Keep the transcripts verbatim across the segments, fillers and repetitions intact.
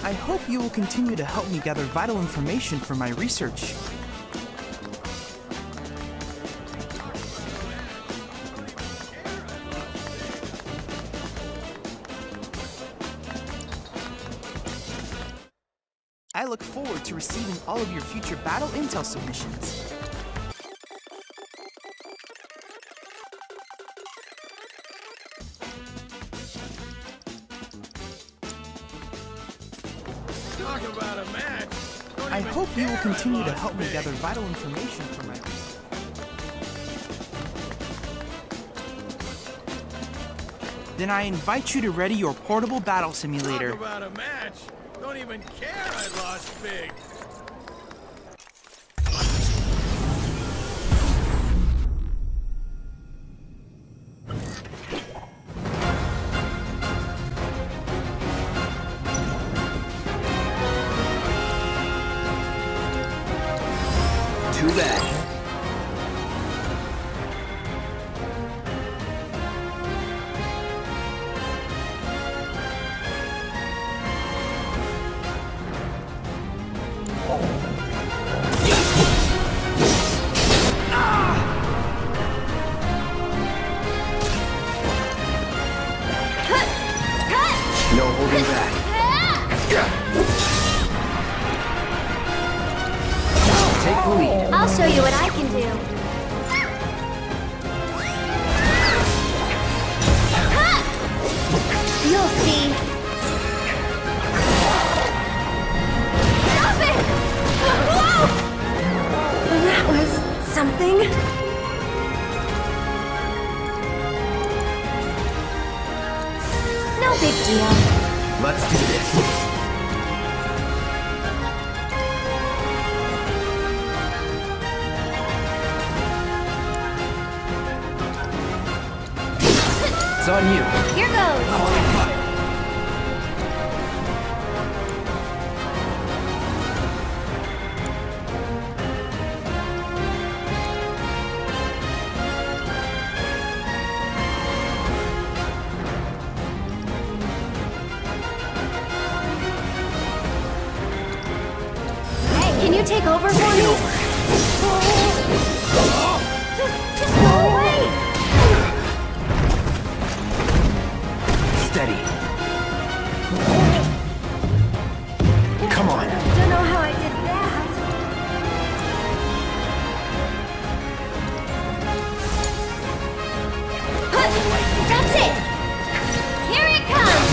I hope you will continue to help me gather vital information for my research. I look forward to receiving all of your future battle intel submissions. Talk about a match. Don't I even hope you will care continue I to lost help me big. gather vital information for my research. Then I invite you to ready your portable battle simulator. Talk about a match. Don't even care I lost big. Too bad. No holding back. Take the lead. I'll show you what I can do. You'll see. Stop it! Whoa! That was something. No big deal. Let's do this. It's on you. Here goes. Hey, can you take over for me? Just, just go away. Steady. Come on. Don't know how I did that. Huh, that's it. Here it comes.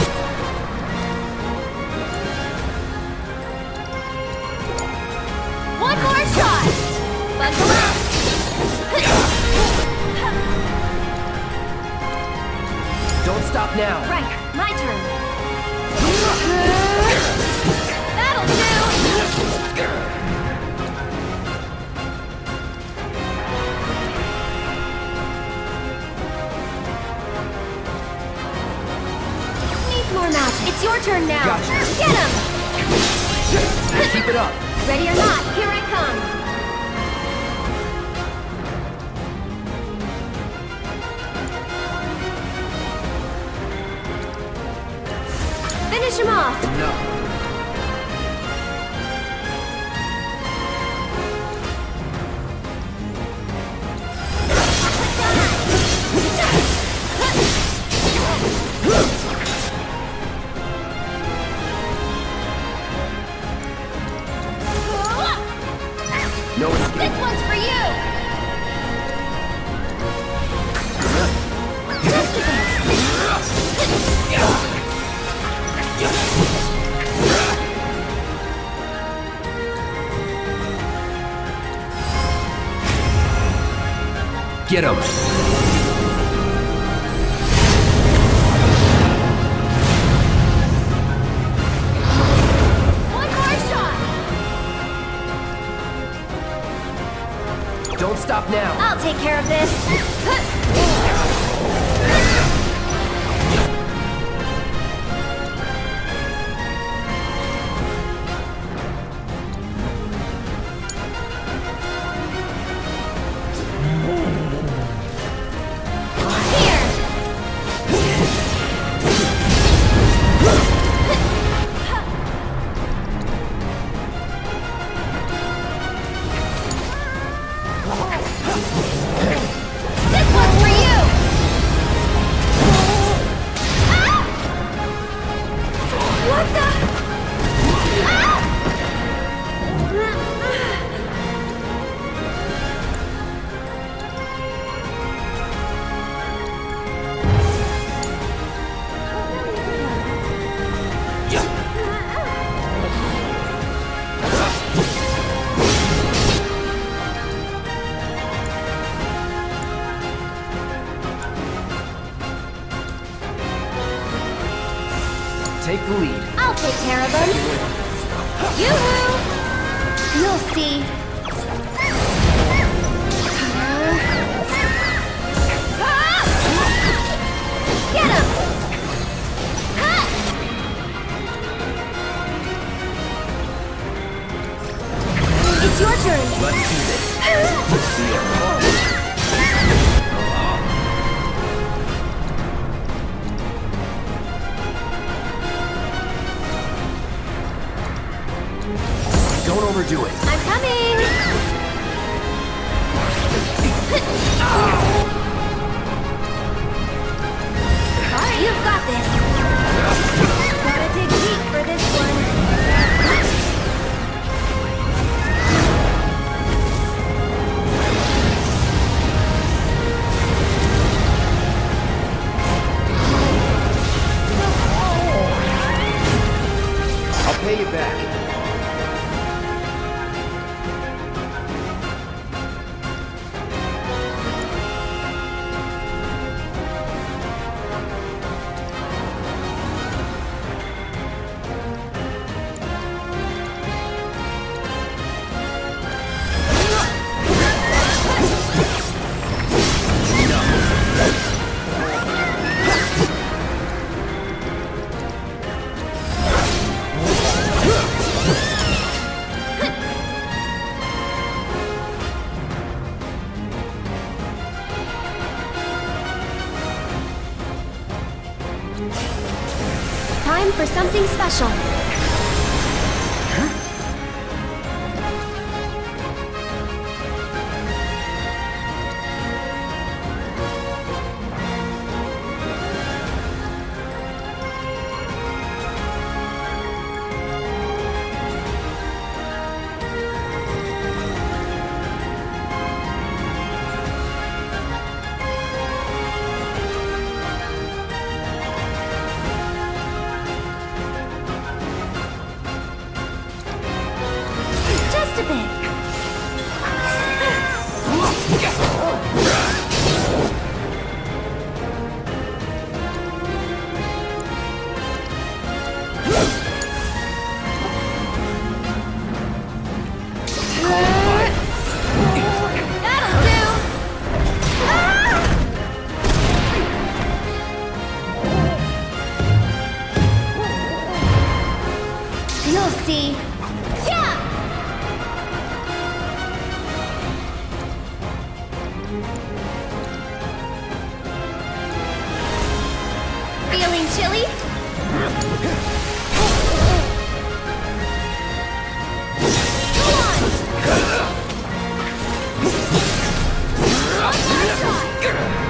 One more shot. Buckle up. Don't stop now. Right, my turn. That'll do. Needs more match. It's your turn now. Gotcha. Get him. Keep it up. Ready or not, here I come. Finish him off. No. No escape. This one's for you. Just a Get him. One more shot. Don't stop now. I'll take care of this. take the lead. I'll take care of them. Yoo-hoo! You'll see. Get him! It's your turn. Let's do this. See ya. Don't overdo it. I'm coming. Sorry, you've got this. Gotta dig deep for this one. I'll pay you back. Time for something special. Just a bit. That'll do. Ah! You'll see. Yeah! Feeling chilly? Go on! One last shot!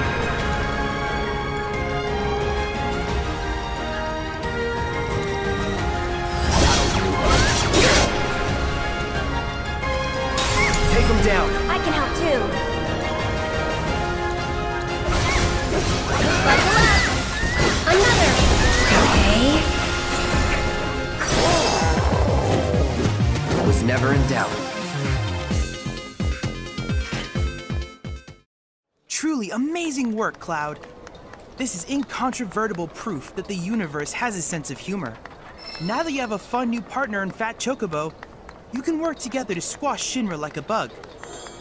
Take him down. I can help too. Buckle up! Another! Okay. I was never in doubt. Truly amazing work, Cloud. This is incontrovertible proof that the universe has a sense of humor. Now that you have a fun new partner in Fat Chocobo, you can work together to squash Shinra like a bug.